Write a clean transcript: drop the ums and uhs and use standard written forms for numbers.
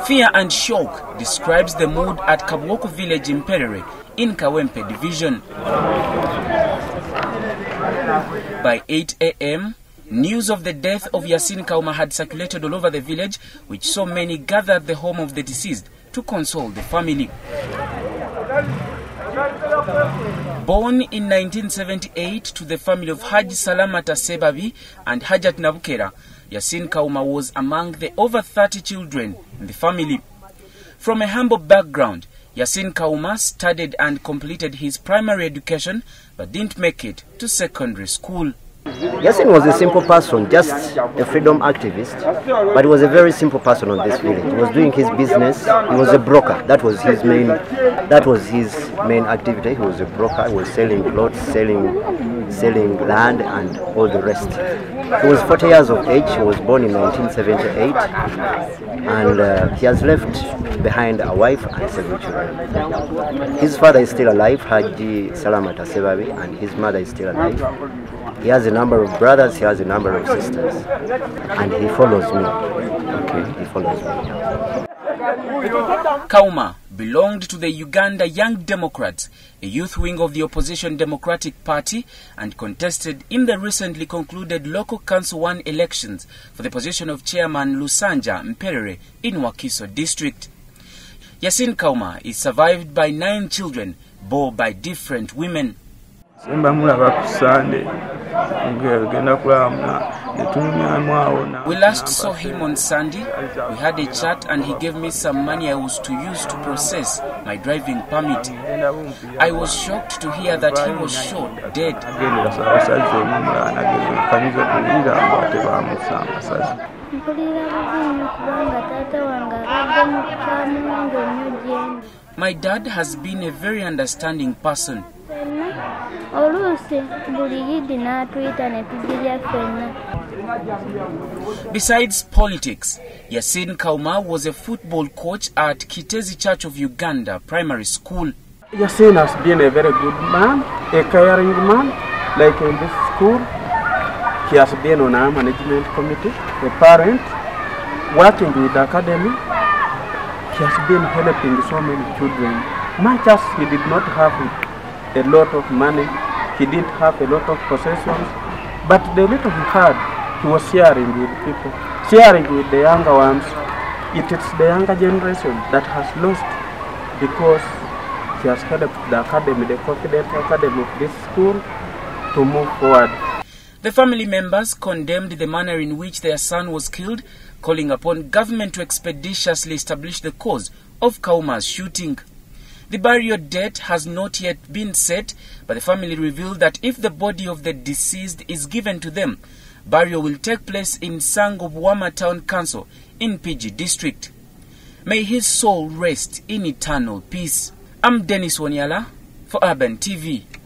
Fear and shock describes the mood at Kabwoko village in Perere in Kawempe division. By 8 a.m., news of the death of Yasin Kawuma had circulated all over the village, which saw many gather at the home of the deceased to console the family. Born in 1978 to the family of Haji Salamata Sebabi and Hajat Nabukera, Yasin Kawuma was among the over 30 children in the family. From a humble background, Yasin Kawuma studied and completed his primary education but didn't make it to secondary school. Yasin was a simple person, just a freedom activist, but he was a very simple person on this village. He was doing his business. He was a broker. That was his main activity. He was a broker. He was selling plots, selling land and all the rest. He was 40 years of age. He was born in 1978, and he has left behind a wife and 7 children. His father is still alive, Haji Salamata Sebabi, and his mother is still alive. He has a number of brothers, he has a number of sisters, and he follows me. Okay, he follows me. Kawuma belonged to the Uganda Young Democrats, a youth wing of the opposition Democratic Party, and contested in the recently concluded local council 1 elections for the position of Chairman Lusanja Mperere in Wakiso district. Yasin Kawuma is survived by 9 children, born by different women. We last saw him on Sunday. We had a chat and he gave me some money I was to use to process my driving permit. I was shocked to hear that he was shot dead. My dad has been a very understanding person. Besides politics, Yasin Kawuma was a football coach at Kitezi Church of Uganda Primary School. Yasin has been a very good man, a caring man. Like in this school, he has been on our management committee, a parent, working with the academy. He has been helping so many children. Much as he did not have a lot of money, he didn't have a lot of possessions, but the little he had, he was sharing with people, sharing with the younger ones. It is the younger generation that has lost, because he has helped the academy, the confident academy of this school, to move forward. The family members condemned the manner in which their son was killed, calling upon government to expeditiously establish the cause of Kawuma's shooting. The burial date has not yet been set, but the family revealed that if the body of the deceased is given to them, burial will take place in Sangobwama Town Council in PG District. May his soul rest in eternal peace. I'm Dennis Wanyala for Urban TV.